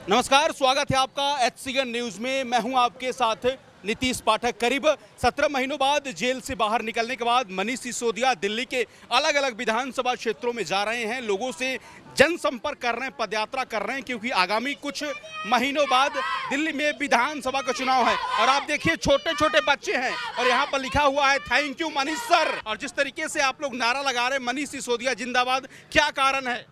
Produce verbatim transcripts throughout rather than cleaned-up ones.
नमस्कार, स्वागत है आपका एचसीएन न्यूज में। मैं हूं आपके साथ नीतीश पाठक। करीब सत्रह महीनों बाद जेल से बाहर निकलने के बाद मनीष सिसोदिया दिल्ली के अलग अलग विधानसभा क्षेत्रों में जा रहे हैं, लोगों से जनसंपर्क कर रहे हैं, पदयात्रा कर रहे हैं, क्योंकि आगामी कुछ महीनों बाद दिल्ली में विधानसभा का चुनाव है। और आप देखिए, छोटे छोटे बच्चे हैं और यहाँ पर लिखा हुआ है थैंक यू मनीष सर। और जिस तरीके से आप लोग नारा लगा रहे हैं मनीष सिसोदिया जिंदाबाद, क्या कारण है?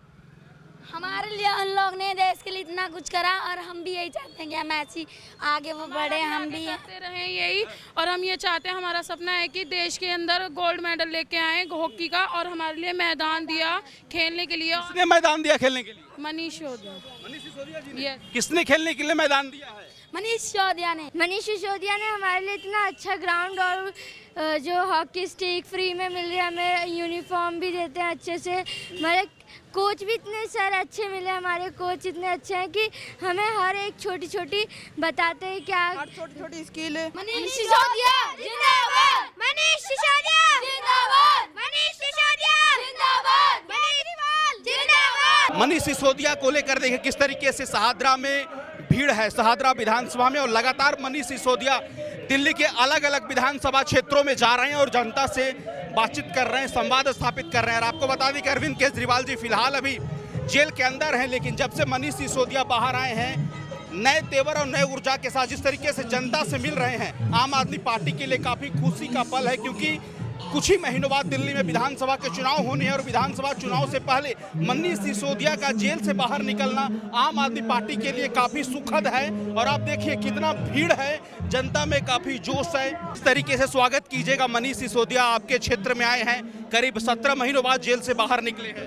हमारे लिए उन लोग ने देश के लिए इतना कुछ करा और हम भी यही चाहते हैं कि हम ऐसी आगे वो बढ़े, हम भी करते रहें यही। और हम ये चाहते हैं, हमारा सपना है कि देश के अंदर गोल्ड मेडल लेके आए हॉकी का, और हमारे लिए मैदान दिया खेलने के लिए। किसने मैदान दिया खेलने के लिए? मनीष सिसोदिया। मनीष सिसोदिया जी ने? किसने खेलने के लिए मैदान दिया है? मनीष सिसोदिया ने। मनीष सिसोदिया ने हमारे लिए इतना अच्छा ग्राउंड और जो हॉकी स्टिक फ्री में मिल रही है, हमें यूनिफॉर्म भी देते हैं अच्छे से। हमारे कोच भी इतने सारे अच्छे मिले, हमारे कोच इतने अच्छे हैं कि हमें हर एक छोटी छोटी बताते हैं क्या हर छोटी छोटी स्किल। मनीष सिसोदिया जिंदाबाद, मनीष सिसोदिया जिंदाबाद, मनीष सिसोदिया जिंदाबाद, मनीष जिंदाबाद। मनीष सिसोदिया को लेकर देखिए किस तरीके से शाहदरा में भीड़ है, शाहदरा विधानसभा में। और लगातार मनीष सिसोदिया दिल्ली के अलग अलग विधानसभा क्षेत्रों में जा रहे हैं और जनता से बातचीत कर रहे हैं, संवाद स्थापित कर रहे हैं। और आपको बता दें कि अरविंद केजरीवाल जी फिलहाल अभी जेल के अंदर हैं, लेकिन जब से मनीष सिसोदिया बाहर आए हैं, नए तेवर और नए ऊर्जा के साथ जिस तरीके से जनता से मिल रहे हैं, आम आदमी पार्टी के लिए काफ़ी खुशी का पल है। क्योंकि कुछ ही महीनों बाद दिल्ली में विधानसभा के चुनाव होने हैं और विधानसभा चुनाव से पहले मनीष सिसोदिया का जेल से बाहर निकलना आम आदमी पार्टी के लिए काफ़ी सुखद है। और आप देखिए कितना भीड़ है, जनता में काफ़ी जोश है। इस तरीके से स्वागत कीजिएगा। मनीष सिसोदिया आपके क्षेत्र में आए हैं, करीब सत्रह महीनों बाद जेल से बाहर निकले हैं।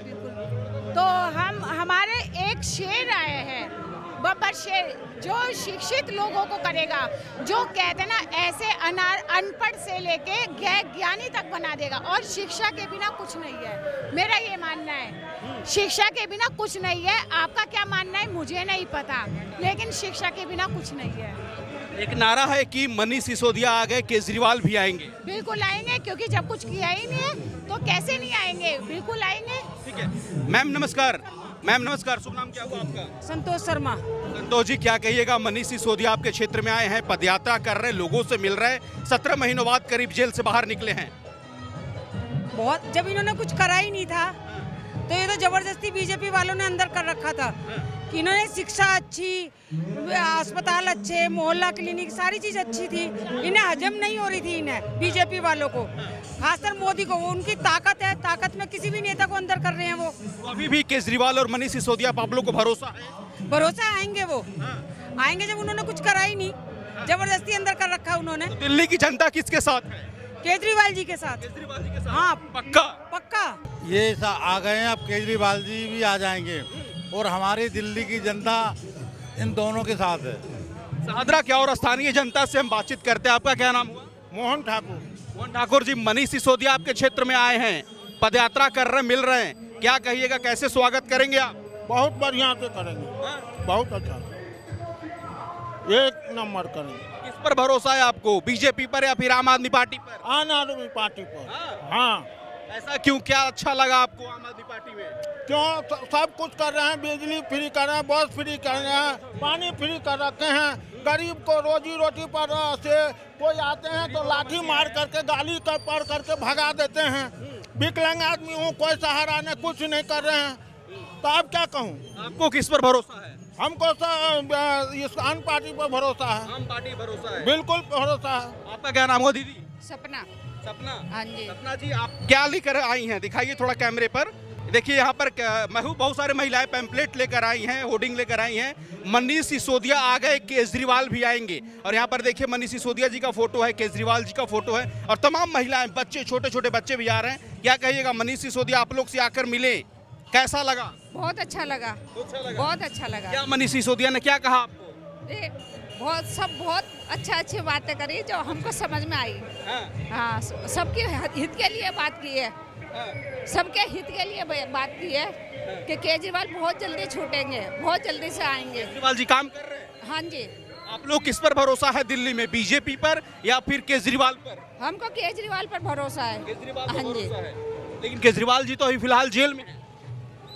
तो हम हमारे एक शेर आए हैं, बब्बर शेर, जो शिक्षित लोगों को करेगा, जो कहते हैं ना ऐसे अनार अनपढ़ से लेके ज्ञानी तक बना देगा। और शिक्षा के बिना कुछ नहीं है, मेरा ये मानना है। शिक्षा के बिना कुछ नहीं है। आपका क्या मानना है मुझे नहीं पता, लेकिन शिक्षा के बिना कुछ नहीं है। एक नारा है कि मनीष सिसोदिया आ गए, केजरीवाल भी आएंगे। बिल्कुल आएंगे, क्योंकि जब कुछ किया ही नहीं है तो कैसे नहीं आएंगे, बिल्कुल आएंगे। ठीक है मैम, नमस्कार। मैम नमस्कार, शुभ नाम क्या हुआ आपका? संतोष शर्मा। संतोष जी, क्या कहिएगा? मनीष सिसोदिया आपके क्षेत्र में आए हैं, पदयात्रा कर रहे हैं, लोगों से मिल रहे हैं, सत्रह महीनों बाद करीब जेल से बाहर निकले हैं। बहुत, जब इन्होंने कुछ करा ही नहीं था तो ये तो जबरदस्ती बीजेपी वालों ने अंदर कर रखा था कि इन्होंने शिक्षा अच्छी, अस्पताल अच्छे, मोहल्ला क्लिनिक, सारी चीज अच्छी थी, इन्हें हजम नहीं हो रही थी इन्हें, बीजेपी वालों को, खासकर मोदी को। वो उनकी ताकत है, ताकत में किसी भी नेता को अंदर कर रहे हैं वो। तो अभी भी केजरीवाल और मनीष सिसोदिया आप लोग को भरोसा है? भरोसा आएंगे, वो आएंगे जब उन्होंने कुछ करा ही नहीं, जबरदस्ती अंदर कर रखा उन्होंने। तो दिल्ली की जनता किसके साथ है? केजरीवाल जी के साथ। केजरीवाल जी के साथ? हाँ पक्का पक्का। ये आ गए हैं, अब केजरीवाल जी भी आ जाएंगे और हमारी दिल्ली की जनता इन दोनों के साथ है। शाहदरा क्या और स्थानीय जनता से हम बातचीत करते हैं। आपका क्या नाम हुआ? मोहन ठाकुर। मोहन ठाकुर जी, मनीष सिसोदिया आपके क्षेत्र में आए हैं, पदयात्रा कर रहे हैं, मिल रहे हैं, क्या कहिएगा, कैसे स्वागत करेंगे आप? बहुत बढ़िया से करेंगे, बहुत अच्छा, एक नंबर करेंगे। किस पर भरोसा है आपको, बीजेपी पर या फिर आम आदमी पार्टी पर? आम आदमी पार्टी पर। हाँ। ऐसा क्यों, क्या अच्छा लगा आपको आम आदमी पार्टी में? क्यों, सब कुछ कर रहे हैं, बिजली फ्री कर रहे हैं, बस फ्री कर रहे हैं, पानी फ्री कर रखे हैं, गरीब को रोजी रोटी पर से कोई आते हैं तो लाठी मार करके गाली कर पढ़ करके भगा देते हैं। विकलांग आदमी हूँ, कोई सहारा नहीं, कुछ नहीं कर रहे हैं, तो अब क्या कहूँ? आपको किस पर भरोसा है? हमको इस आम पार्टी पर भरोसा है। आम पार्टी भरोसा है? बिल्कुल भरोसा है। आपका क्या नाम हो दीदी? सपना। सपना। हाँ जी। सपना जी, आप क्या लेकर आई हैं, दिखाइए थोड़ा कैमरे पर। देखिए यहाँ पर बहुत सारे महिलाएं पैम्पलेट लेकर आई हैं, होर्डिंग लेकर आई हैं। मनीष सिसोदिया आ गए, केजरीवाल भी आएंगे। और यहाँ पर देखिए मनीष सिसोदिया जी का फोटो है, केजरीवाल जी का फोटो है, और तमाम महिलाएं, बच्चे, छोटे छोटे बच्चे भी आ रहे हैं। क्या कहिएगा, मनीष सिसोदिया आप लोग से आकर मिले, कैसा लगा? बहुत अच्छा लगा, अच्छा लगा। बहुत अच्छा लगा। क्या मनीष सिसोदिया ने क्या कहा आपको? बहुत सब बहुत अच्छा अच्छी बातें करी जो हमको समझ में आई। हाँ। हाँ, सबके हित के लिए बात की है, सबके हित के लिए बात की है कि केजरीवाल बहुत जल्दी छूटेंगे, बहुत जल्दी से आएंगे। केजरीवाल जी काम कर रहे हैं? हाँ जी। आप लोग किस पर भरोसा है दिल्ली में, बीजेपी पर या फिर केजरीवाल पर? हमको केजरीवाल पर भरोसा है। केजरीवाल हाँ जी। है। लेकिन केजरीवाल जी तो अभी फिलहाल जेल में हैं। तो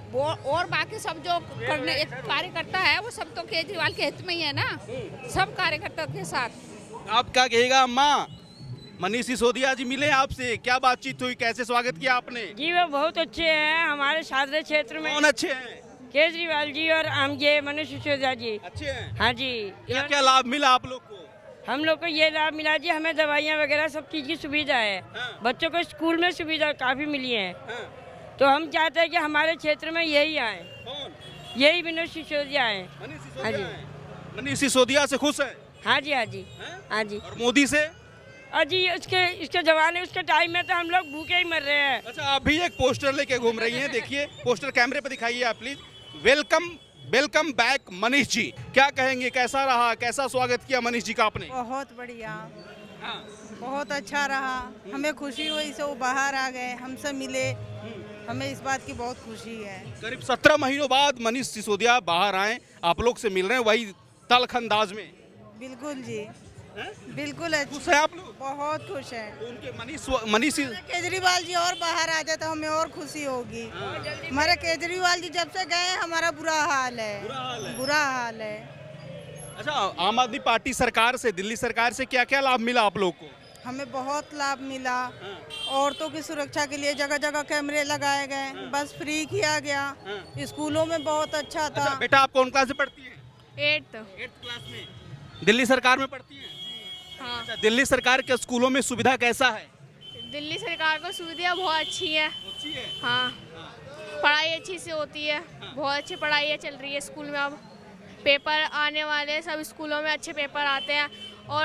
वो और बाकी सब जो करने एक कार्यकर्ता है वो सब तो केजरीवाल के हित में ही है ना, सब कार्यकर्ता के साथ। आप क्या कहेगा अम्मा? मनीष सिसोदिया जी मिले आपसे, क्या बातचीत हुई, कैसे स्वागत किया आपने? जी वो बहुत अच्छे हैं हमारे सादरे क्षेत्र में। कौन अच्छे हैं? केजरीवाल जी और हम ये मनीष सिसोदिया जी अच्छे हैं। हाँ जी। क्या क्या लाभ मिला आप लोग को? हम लोग को ये लाभ मिला जी, हमें दवाइयाँ वगैरह सब चीज़ की सुविधा है। हाँ। बच्चों को स्कूल में सुविधा काफ़ी मिली है। हाँ। तो हम चाहते हैं कि हमारे क्षेत्र में यही आए, कौन? यही मनीष सिसोदिया आए। मनीष हाँ सिसोदिया जी। हैं। मनीष सिसोदिया से खुश है? हाँ जी हाँ जी हैं? हाँ जी। और मोदी से? और जी उसके इसके जमाने उसके टाइम में तो हम लोग भूखे ही मर रहे हैं। अच्छा, आप भी एक पोस्टर लेके घूम रही हैं, देखिए पोस्टर कैमरे पे दिखाइए आप please. Welcome welcome back Manish ji, क्या कहेंगे, कैसा रहा, कैसा स्वागत किया मनीष जी का आपने? बहुत बढ़िया, हाँ। बहुत अच्छा रहा, हमें खुशी हुई से वो बाहर आ गए, हमसे मिले, हमें इस बात की बहुत खुशी है। करीब सत्रह महीनों बाद मनीष सिसोदिया बाहर आए, आप लोग से मिल रहे हैं वही तल्ख अंदाज में। बिल्कुल जी, हैं? बिल्कुल खुश अच्छा, है आप लोग? बहुत खुश है। तो उनके मनीष मनीष केजरीवाल जी और बाहर आ जाए तो हमें और खुशी होगी। हमारे केजरीवाल जी जब से गए हमारा बुरा हाल है, बुरा हाल है। बुरा हाल है। अच्छा, आम आदमी पार्टी सरकार से, दिल्ली सरकार से क्या क्या लाभ मिला आप लोग को? हमें बहुत लाभ मिला, औरतों की सुरक्षा के लिए जगह जगह कैमरे लगाए गए, बस फ्री किया गया, स्कूलों में बहुत अच्छा था। अच्छा, बेटा आप कौन क्लास में पढ़ती हैं? एट्थ। एट्थ क्लास में। दिल्ली सरकार में पढ़ती हैं? हाँ। अच्छा, दिल्ली सरकार के स्कूलों में सुविधा कैसा है? दिल्ली सरकार को सुविधा बहुत अच्छी है। अच्छी है। हाँ, पढ़ाई अच्छी से होती है, बहुत अच्छी पढ़ाई चल रही है स्कूल में। अब पेपर आने वाले हैं, सब स्कूलों में अच्छे पेपर आते हैं, और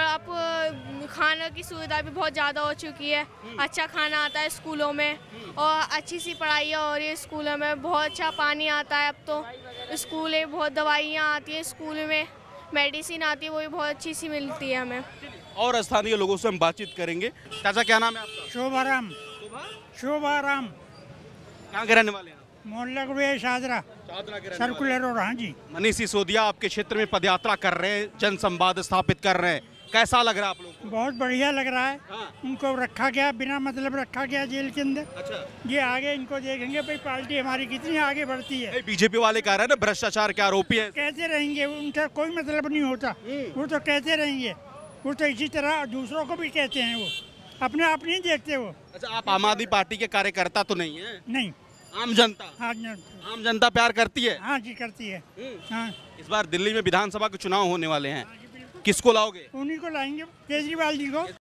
अब खाने की सुविधा भी बहुत ज़्यादा हो चुकी है, अच्छा खाना आता है स्कूलों में, और अच्छी सी पढ़ाई हो रही है स्कूलों में, बहुत अच्छा पानी आता है। अब तो स्कूलें बहुत दवाइयाँ आती हैं स्कूल में, मेडिसिन आती है, वो भी बहुत अच्छी सी मिलती है हमें। और स्थानीय लोगों से हम बातचीत करेंगे। चाचा क्या नाम है आपका? शोभाराम। शोभाराम, कहाँ के रहने वाले हैं? मोहल्ला गुड़िया शादरा, चादरा के रहने सर्कुलर रोड। हाँ जी, मनीष सिसोदिया आपके क्षेत्र में पदयात्रा कर रहे हैं, जन संवाद स्थापित कर रहे हैं, कैसा लग रहा है आप लोगों को? बहुत बढ़िया लग रहा है। हाँ। उनको रखा गया, बिना मतलब रखा गया जेल के अंदर। अच्छा, ये आगे इनको देखेंगे भाई पार्टी हमारी कितनी आगे बढ़ती है। बीजेपी वाले कह रहे हैं ना भ्रष्टाचार के आरोपी हैं। कहते रहेंगे, उनका कोई मतलब नहीं होता, वो तो कहते रहेंगे, वो तो इसी तरह दूसरों को भी कहते हैं, वो अपने आप नहीं देखते वो। अच्छा, आप आम आदमी पार्टी के कार्यकर्ता तो नहीं है? नहीं, आम जनता? हाँ आम जनता प्यार करती है? हाँ जी करती है। हाँ, इस बार दिल्ली में विधानसभा के चुनाव होने वाले हैं, किसको लाओगे? उन्हीं को लाएंगे, केजरीवाल जी को।